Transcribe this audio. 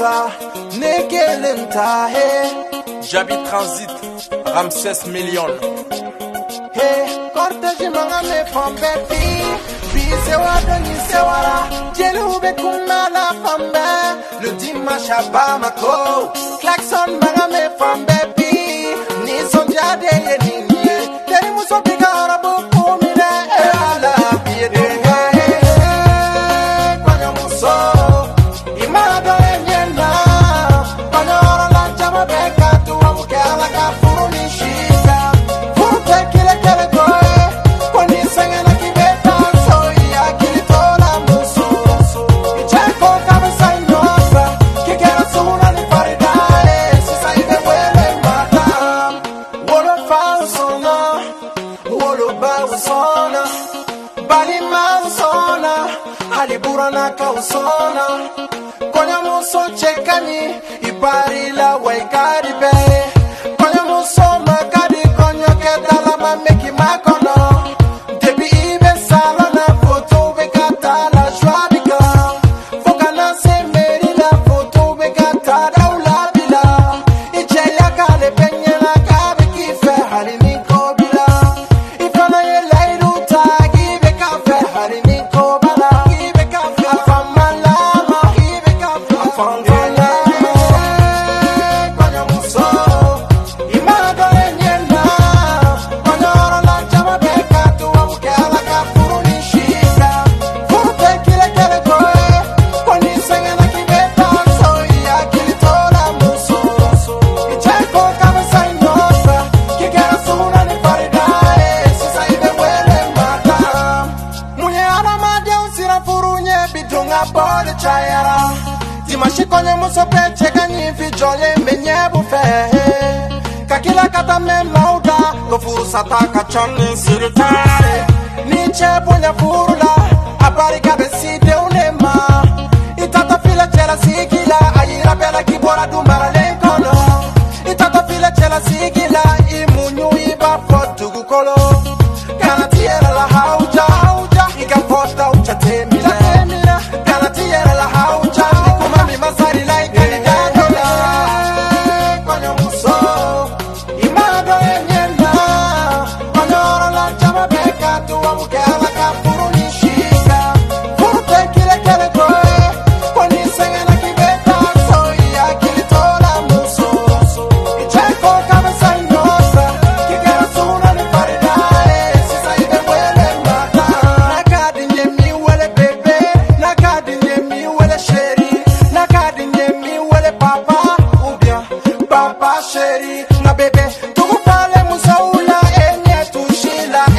Mosa, Nekelenta, hey. J'habite Transit, Ramsès Million. Hey, cortège mangame fambe pi, bise wadoni sewara, jelube kumala fambe, le dimanche à Bamako, klaxon mangame fambe pi, ni sonjade ye ninye, teri muso bigara buku mine, ala biye dunga, kwanya muso, imado enyena, kwanya ora la chama beka tuwa muke ala kafuru nishika, furu tekile kele goe, kwani sengena kibeta soy akili tola muso, icheko kabisa inosa, kikera suna ni faridae, sisa ibe wele mata, wolo fausona, wolo bausona, bali mausona, halibura na kausona, konya muso chekani, ibari la waikari be, konya muso makadi konyo ketala mameki makono, debi ibe salona foto bekata la shwabika, fokana se meri la foto bekata daula bila, icheya kale penye la kabe kife halini kobila, ifana ye laidu tagi beka fe halini kobala, ibe kafe afamalama, ibe kafe afamalama, kwanya muso, imado enyena, kwanya ora la chama beka tuwa muke ala kafuru nishika, furu tekile kele goe, kwani sengena kibeta soy akili tola muso, icheko kabisa inosa, kikera suna ni faridae, sisa ibe wele mata, munye ana made usira furu nye bidunga bole chayara, dimashiko nye muso peche kanyi vijole menye bufe, kakila kata me mauda, go furu sataka chani sirutare, niche punya furula, abari kabesi de unema, itata fila chela sikila, ayira bela kibora dumbara lenkono, itata fila chela sikila, imunyu iba fotu gukolo, kana tiera la hauja, ika fota ucha temila, kana tiera la hauja, kumami masari like alidadola, kwanya muso, imado enyena, kwanya ora la chama beka tuwa muke ala kafuru nishika, furu tekile kele goe, kwani sengena kibeta soy akili tola muso, icheko kabisa inosa, kikera suna ni faridae, sisa ibe wele mata, nakadinye mi wele bebe, nakadinye mi wele sheri, nakadinye mi wele papa, ubia, papa sheri, na bebe, tukupale musaula enye tushila,